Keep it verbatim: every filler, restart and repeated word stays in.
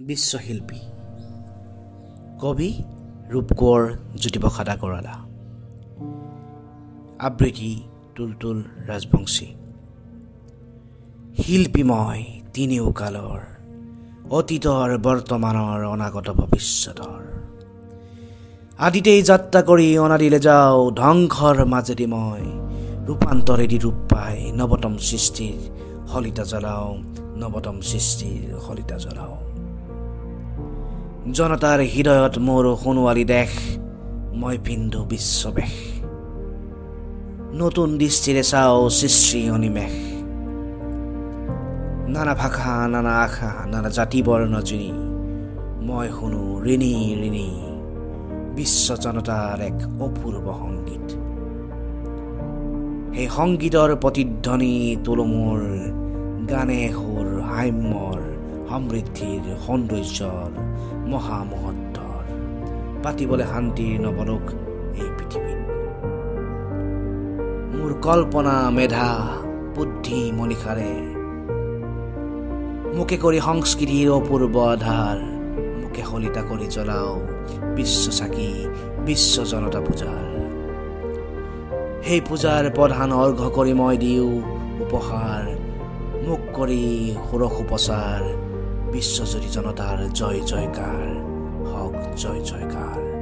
বিশ্বশিল্পী কবি ৰূপকোঁৱৰ জ্যোতিপ্ৰসাদ আগৰৱালা। আবৃত্তি তুল তুল ৰাজবংশী। শিল্পী মই তিনিও কালৰ, অতীতৰ বৰ্তমানৰ অনাগত ভৱিষ্যতৰ। আদিতেই যাত্ৰা কৰি অনাদিলে যাওঁ, ধ্বংসৰ মাজেদি মই ৰূপান্তৰেদি ৰূপ পাই নৱতম সৃষ্টিৰ শলিতা জ্বলাওঁ, নৱতম সৃষ্টিৰ শলিতা জ্বলাওঁ। জনতাৰ হৃদয়ত মোৰ সোণোৱালী দেশ, মই পিন্ধো বিশ্ববেশ। নতুন দৃষ্টিৰে চাওঁ সৃষ্টি অনিমেষ। নানা ভাষা, নানা আশা, নানা জাতি বৰ্ণ জিনি, মই শুনো ঋণী ঋণী বিশ্ব জনতাৰ এক অপূৰ্ব সংগীত। সেই সংগীতৰ প্ৰতিধ্বনি তোলো মোৰ গানে সুৰ হাম্যৰ, সমৃদ্ধিৰ, সৌন্দৰ্যৰ, মহামহত্বৰ, পাতিবলৈ শান্তিৰ নৱলোক এই পৃথিৱীত। মোৰ কল্পনা মেধা বুদ্ধি মনিষাৰে মোকে কৰি সংস্কৃতিৰ অপূৰ্ব আধাৰ, মোকে শলিতা কৰি জ্বলাও বিশ্ব চাকি, বিশ্ব জনতা পূজাৰ। সেই পূজাৰ প্ৰধান অৰ্ঘ্য কৰি মই দিওঁ উপহাৰ, মোক কৰি সুৰস উপচাৰ, বিশ্বজুৰি জনতাৰ জয় জয়কাৰ হওক, জয় জয়কাৰ।